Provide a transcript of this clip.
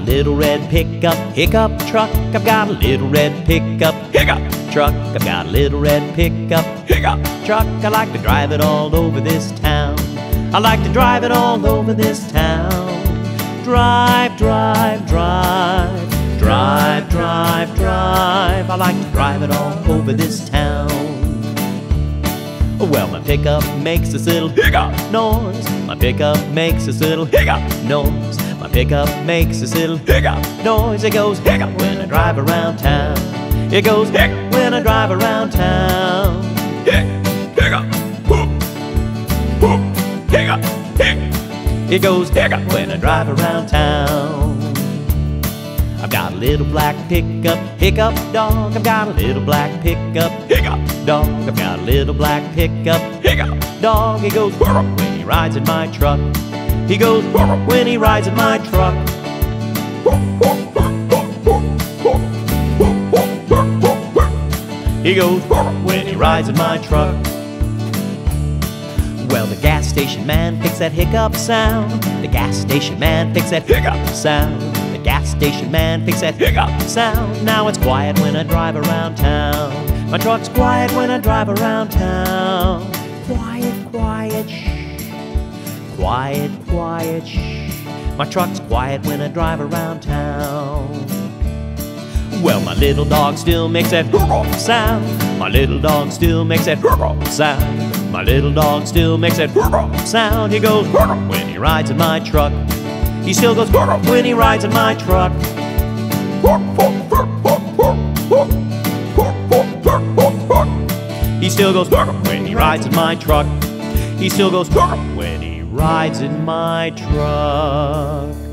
little red pickup, hiccup truck. I've got a little red pickup, hiccup truck. I've got a little red pickup, hiccup truck. I like to drive it all over this town. I like to drive it all over this town. Drive, drive, drive, drive, drive, drive. I like to drive it all over this town. Well, my pickup makes this little hiccup noise. My pickup makes this little hiccup noise. My pickup makes this little hiccup noise. It goes hiccup when I drive around town. It goes hic when I drive around town. Hic, hiccup, whoop, whoop, hiccup, hic. It goes hiccup when I drive around town. I've got a little black pickup, hiccup dog. I've got a little black pickup, hiccup dog. I've got a little black pickup, hiccup dog. He goes whirr when he rides in my truck. He goes whirr when he rides in my truck. He goes whirr when he rides in my truck. Well, the gas station man picks that hiccup sound. The gas station man picks that hiccup sound. The gas station man picks that hiccup sound. Now it's quiet when I drive around town. My truck's quiet when I drive around town. Quiet, quiet, shh. Quiet, quiet, shh. My truck's quiet when I drive around town. Well, my little dog still makes that sound. My little dog still makes that sound. My little dog still makes that sound. He goes when he rides in my truck. He still goes when he rides in my truck. He still goes when he rides in my truck. He still goes when he rides in my truck.